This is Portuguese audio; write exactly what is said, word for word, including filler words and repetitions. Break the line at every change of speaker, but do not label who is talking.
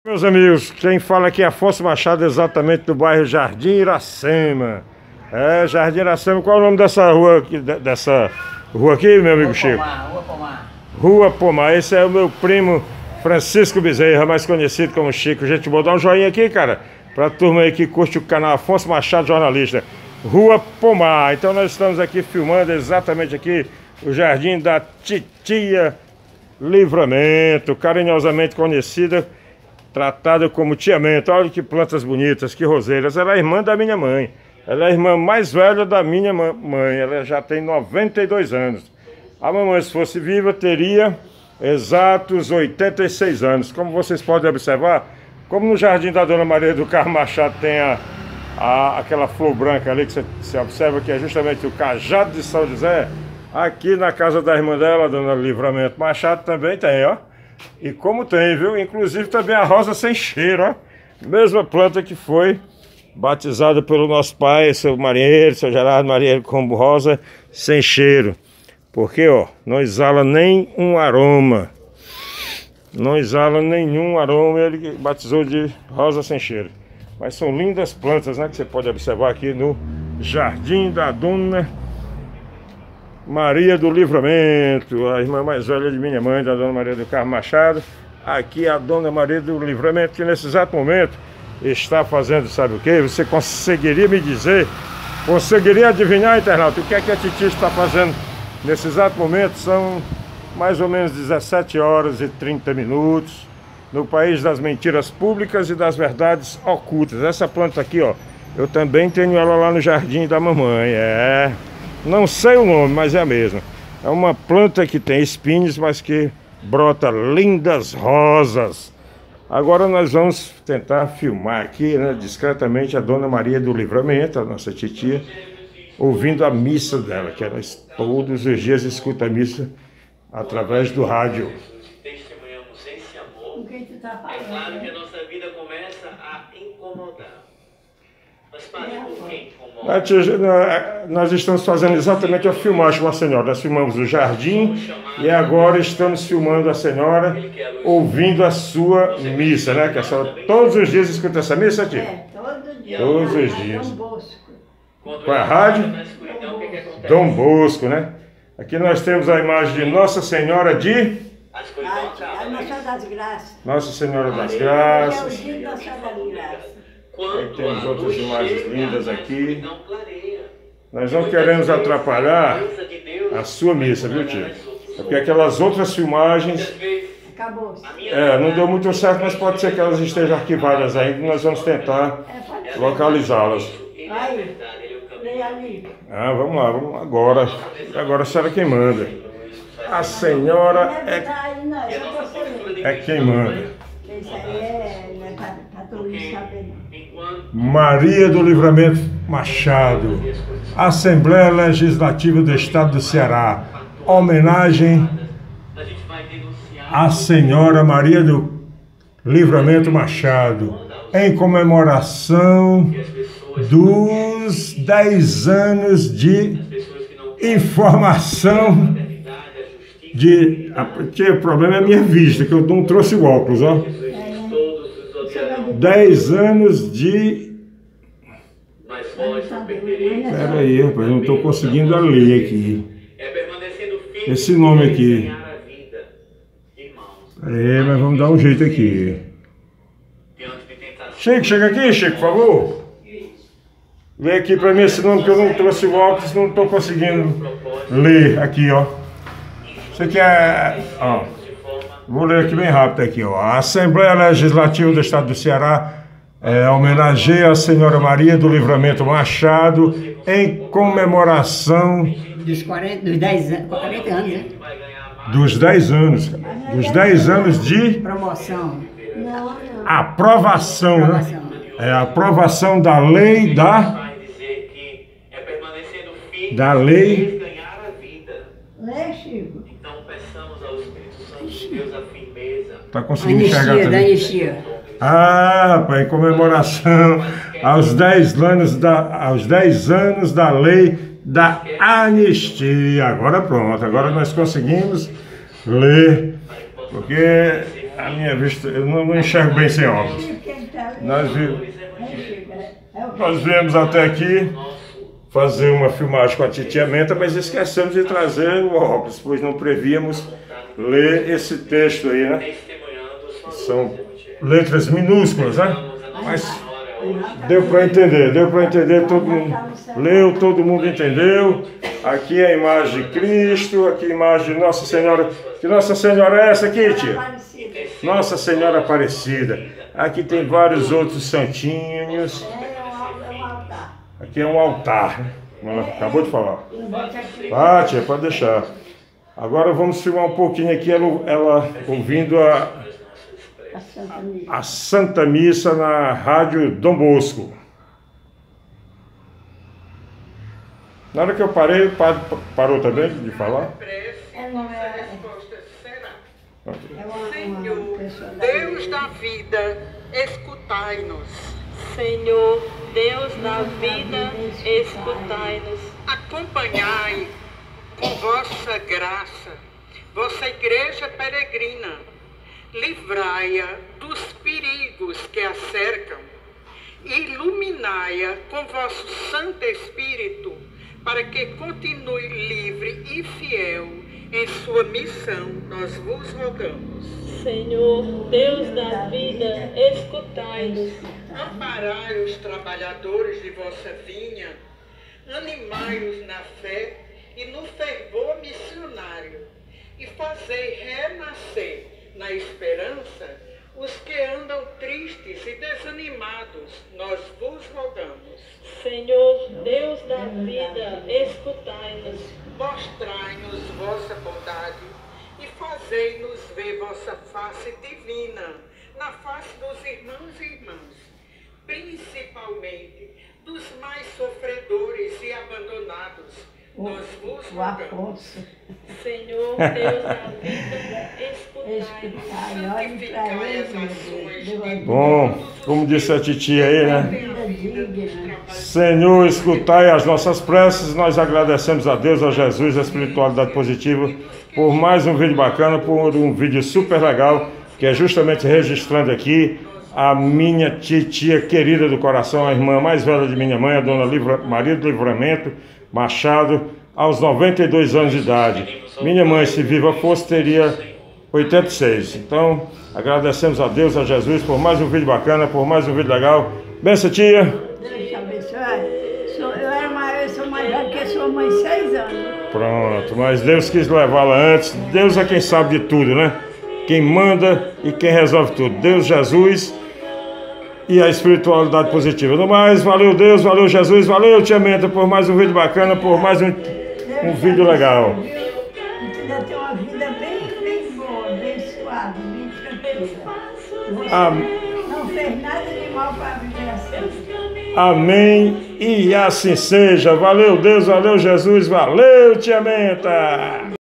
Meus amigos, quem fala aqui é Afonso Machado, exatamente do bairro Jardim Iracema. É, Jardim Iracema, qual é o nome dessa rua aqui, dessa rua aqui, meu amigo Chico?
Rua Pomar.
Rua Pomar, esse é o meu primo Francisco Bezerra, mais conhecido como Chico. Gente, vou dar um joinha aqui, cara, pra turma aí que curte o canal Afonso Machado Jornalista. Rua Pomar, então nós estamos aqui filmando exatamente aqui o Jardim da Titia Livramento, carinhosamente conhecida, tratada como Tia Menta. Olha que plantas bonitas, que roseiras. Ela é irmã da minha mãe. Ela é a irmã mais velha da minha mãe. Ela já tem noventa e dois anos. A mamãe, se fosse viva, teria exatos oitenta e seis anos. Como vocês podem observar, como no Jardim da Dona Maria do Carmo Machado tem a, a, aquela flor branca ali que você, você observa que é justamente o cajado de São José, aqui na casa da irmã dela, Dona Livramento Machado, também tem, ó. E como tem, viu? Inclusive também a rosa sem cheiro, ó. Mesma planta que foi batizada pelo nosso pai, seu marinheiro, seu Gerardo Marinheiro, como rosa sem cheiro. Porque, ó, não exala nem um aroma. Não exala nenhum aroma, ele batizou de rosa sem cheiro. Mas são lindas plantas, né? Que você pode observar aqui no Jardim da Dona Maria do Livramento, a irmã mais velha de minha mãe, da Dona Maria do Carmo Machado. Aqui a Dona Maria do Livramento, que nesse exato momento está fazendo, sabe o que? Você conseguiria me dizer, conseguiria adivinhar, internauta, o que é que a Titi está fazendo nesse exato momento? São mais ou menos dezessete horas e trinta minutos, no país das mentiras públicas e das verdades ocultas. Essa planta aqui, ó, eu também tenho ela lá no jardim da mamãe, é... Não sei o nome, mas é a mesma. É uma planta que tem espinhos, mas que brota lindas rosas. Agora nós vamos tentar filmar aqui, né, discretamente a Dona Maria do Livramento, a nossa titia, ouvindo a missa dela, que ela todos os dias escuta a missa através do rádio.
Testemunhamos esse amor. É claro que a nossa vida começa a incomodar. Mas para por quem incomoda?
Nós estamos fazendo exatamente a filmagem com a senhora. Nós filmamos o jardim e agora estamos filmando a senhora ouvindo a sua missa, né? Que a senhora todos os dias escuta essa missa, tia?
É, todo dia.
Todos os dias.
Dom Bosco.
Qual é a rádio? Dom Bosco, né? Aqui nós temos a imagem de Nossa Senhora de...
A Nossa das Graças.
Nossa Senhora das Graças.
É o dia da Nossa das Graças.
Aí temos outras imagens lindas aqui. Nós não queremos atrapalhar a sua missa, viu, tio? É porque aquelas outras filmagens...
Acabou.
É, não deu muito certo, mas pode ser que elas estejam arquivadas ainda e nós vamos tentar localizá-las.
Aí, vem ali.
Ah, vamos lá, vamos lá. Agora. Agora a senhora quem manda. A senhora é, é quem manda.
Isso aí é, não é para todo mundo saber, não.
Maria do Livramento Machado, Assembleia Legislativa do Estado do Ceará, homenagem à Senhora Maria do Livramento Machado, em comemoração dos dez anos de informação de... O problema é a minha vista, que eu não trouxe o óculos, ó. dez anos de... Espera aí, rapaz, eu não estou conseguindo ler aqui. Esse nome aqui. É, mas vamos dar um jeito aqui. Chico, chega aqui, Chico, por favor. Lê aqui para mim esse nome que eu não trouxe o óculos, não estou conseguindo ler aqui, ó. Isso aqui é... Ó. Vou ler aqui bem rápido aqui, ó. A Assembleia Legislativa do Estado do Ceará é, homenageia a Senhora Maria do Livramento Machado em comemoração
Dos, quarenta, dos dez anos, quarenta anos, né?
dos dez anos, dos dez anos de
Promoção. Não, não.
Aprovação,
Aprovação.
né? É a aprovação da lei da da lei.
Lê, Chico.
Então peçamos ao Espírito Santo de Deus a firmeza.
Tá conseguindo enxergar
Anistia, da
também?
anistia.
Ah, rapaz, em comemoração aos dez anos da, aos dez anos da lei da anistia. Agora pronto, agora nós conseguimos ler, porque A minha vista, eu não, não enxergo bem sem óculos. Nós, vi, nós viemos até aqui fazer uma filmagem com a titia Menta, mas esquecemos de trazer o óculos, pois não prevíamos ler esse texto aí, né? São letras minúsculas, né? Mas deu para entender, deu para entender, todo mundo leu, todo mundo entendeu. Aqui é a imagem de Cristo, aqui a imagem de Nossa Senhora. Que Nossa Senhora é essa aqui, tia? Nossa Senhora Aparecida. Aqui tem vários outros santinhos. Aqui é um altar, né? Ela acabou de falar. Ah, tia, pode deixar. Agora vamos filmar um pouquinho aqui, ela, ela ouvindo a, a Santa Missa na Rádio Dom Bosco. Na hora que eu parei, o padre parou também de falar?
Senhor, Deus da vida, escutai-nos. Senhor, Deus da vida, escutai-nos. Acompanhai com vossa graça vossa igreja peregrina. Livrai-a dos perigos que a cercam. Iluminai-a com vosso Santo Espírito, para que continue livre e fiel em sua missão, nós vos rogamos.
Senhor, Deus da vida, escutai-nos.
Amparai os trabalhadores de vossa vinha, animai-os na fé e no fervor missionário, e fazei renascer na esperança os que andam tristes e desanimados, nós vos rogamos.
Senhor, Deus da vida, escutai-nos.
Mostrai-nos vossa bondade e fazei-nos ver vossa face divina na face dos irmãos e irmãs, principalmente dos mais sofredores e abandonados. Nós vos rogamos.
Senhor, Deus da vida, escutai-nos.
Santificai as ações de
Bom, como disse a titia aí, né? Senhor, escutai as nossas preces. Nós agradecemos a Deus, a Jesus, a espiritualidade positiva, por mais um vídeo bacana, por um vídeo super legal, que é justamente registrando aqui a minha titia querida do coração, a irmã mais velha de minha mãe, a dona Livra, Maria do Livramento Machado, aos noventa e dois anos de idade. Minha mãe, se viva fosse, teria oitenta e seis. Então, agradecemos a Deus, a Jesus, por mais um vídeo bacana, por mais um vídeo legal. Benção, tia.
Deus te abençoe. Sou- Eu era mais, eu sou mais velha que a sua mãe, seis anos.
Pronto, mas Deus quis levá-la antes. Deus é quem sabe de tudo, né? Quem manda e quem resolve tudo. Deus, Jesus e a espiritualidade positiva. No mais, valeu Deus, valeu Jesus, valeu tia Menta por mais um vídeo bacana, por mais um, um vídeo legal.
Viu? E tu deve ter uma vida bem, bem boa, bem suave, bem tranquila. Você
Am-
não fez nada de mal para viver assim.
Amém e assim seja. Valeu Deus, valeu Jesus, valeu tia Menta.